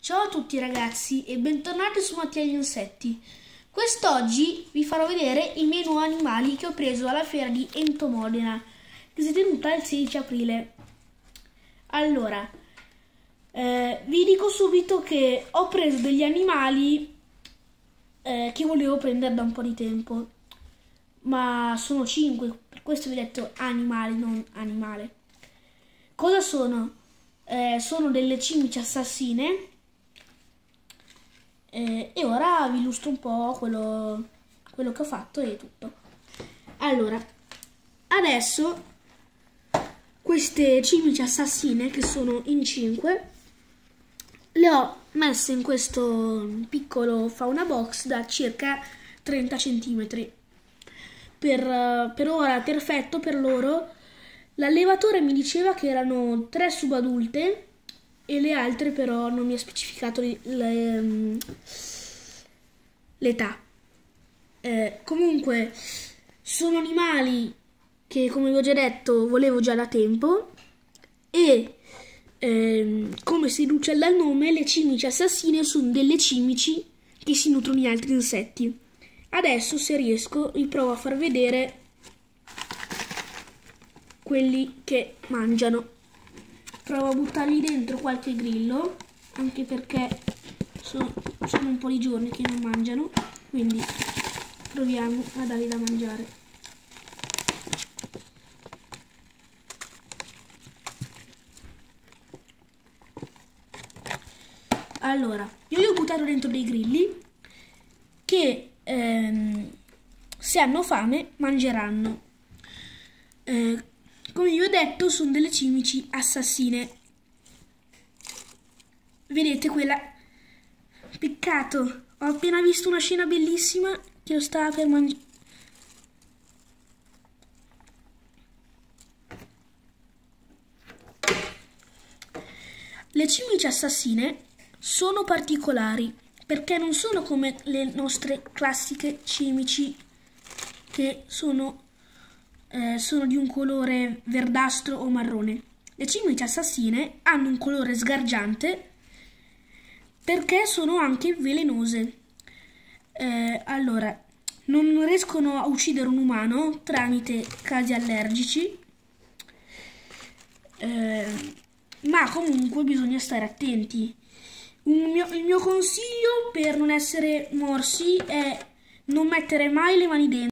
Ciao a tutti ragazzi e bentornati su Mattia gli Insetti. Quest'oggi vi farò vedere i miei nuovi animali che ho preso alla fiera di Entomodena, che si è tenuta il 16 aprile. Allora, vi dico subito che ho preso degli animali che volevo prendere da un po' di tempo, ma sono 5, per questo vi ho detto animali, non animale. Cosa sono? Sono delle cimici assassine. E ora vi illustro un po' quello che ho fatto e tutto. Allora, adesso queste cimici assassine, che sono in 5, le ho messe in questo piccolo fauna box da circa 30 cm. Per ora perfetto per loro. L'allevatore mi diceva che erano 3 subadulte e le altre però non mi ha specificato l'età. Comunque sono animali che, come vi ho già detto, volevo già da tempo e come si deduce dal nome, le cimici assassine sono delle cimici che si nutrono di altri insetti. Adesso, se riesco, vi provo a far vedere quelli che mangiano. Provo a buttargli dentro qualche grillo, anche perché sono un po' di giorni che non mangiano, quindi proviamo a dargli da mangiare. Allora, io gli ho buttato dentro dei grilli che se hanno fame mangeranno. Come vi ho detto, sono delle cimici assassine. Vedete quella? Peccato, ho appena visto una scena bellissima che lo stava per mangiare. Le cimici assassine sono particolari perché non sono come le nostre classiche cimici che sono di un colore verdastro o marrone. Le cimici assassine hanno un colore sgargiante perché sono anche velenose. Allora, non riescono a uccidere un umano tramite casi allergici, ma comunque bisogna stare attenti. Il mio consiglio per non essere morsi è non mettere mai le mani dentro.